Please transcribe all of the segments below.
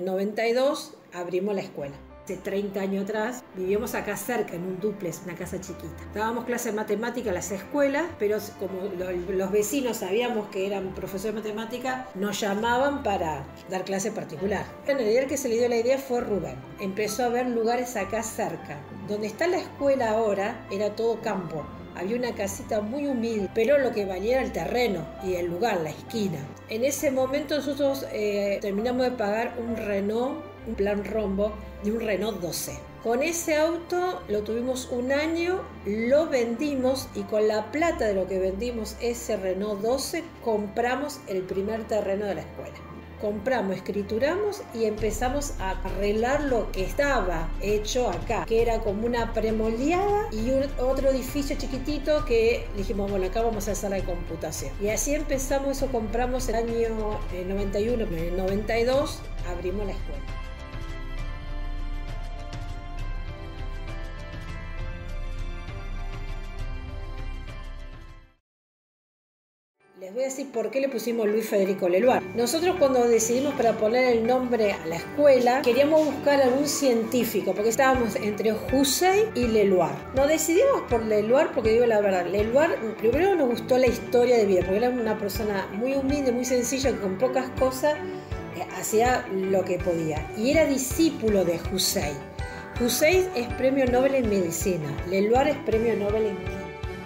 el 92 abrimos la escuela. Hace 30 años atrás vivíamos acá cerca, en un dúplex, una casa chiquita. Dábamos clases de matemática en las escuelas, pero como los vecinos sabíamos que eran profesores de matemática, nos llamaban para dar clase particular. En realidad el que se le dio la idea fue Rubén. Empezó a ver lugares acá cerca. Donde está la escuela ahora era todo campo. Había una casita muy humilde, pero lo que valía era el terreno y el lugar, la esquina. En ese momento nosotros terminamos de pagar un Renault, un plan rombo, de un Renault 12. Con ese auto lo tuvimos un año, lo vendimos y con la plata de lo que vendimos ese Renault 12 compramos el primer terreno de la escuela. Compramos, escrituramos y empezamos a arreglar lo que estaba hecho acá, que era como una premoldeada y otro edificio chiquitito que dijimos, bueno, acá vamos a hacer la computación. Y así empezamos, eso compramos el año 91, en el 92 abrimos la escuela. Les voy a decir por qué le pusimos Luis Federico Leloir. Nosotros cuando decidimos para poner el nombre a la escuela, queríamos buscar algún científico, porque estábamos entre Hussey y Leloir. Nos decidimos por Leloir porque, digo la verdad, Leloir primero nos gustó la historia de vida, porque era una persona muy humilde, muy sencilla, que con pocas cosas hacía lo que podía. Y era discípulo de Hussey. Hussey es premio Nobel en medicina, Leloir es premio Nobel en química.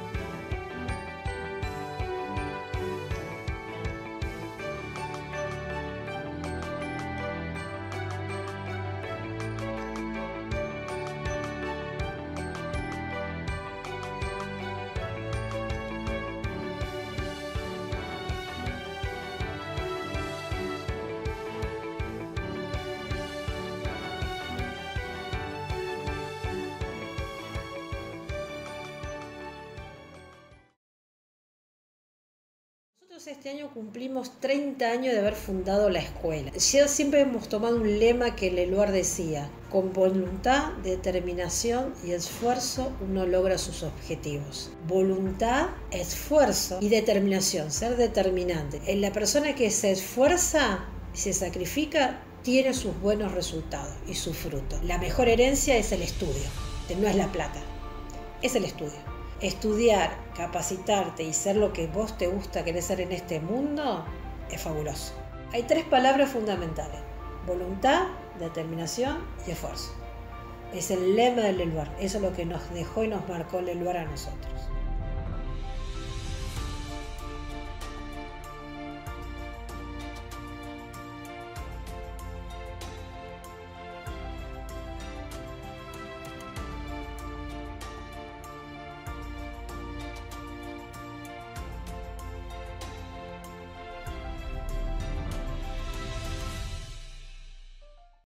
Este año cumplimos 30 años de haber fundado la escuela. Ya siempre hemos tomado un lema que Leloir decía: con voluntad, determinación y esfuerzo uno logra sus objetivos. Voluntad, esfuerzo y determinación, ser determinante. En la persona que se esfuerza y se sacrifica tiene sus buenos resultados y su fruto. La mejor herencia es el estudio, no es la plata, es el estudio. Estudiar, capacitarte y ser lo que vos te gusta querés ser en este mundo es fabuloso. Hay 3 palabras fundamentales: voluntad, determinación y esfuerzo. Es el lema de Leloir. Eso es lo que nos dejó y nos marcó Leloir a nosotros.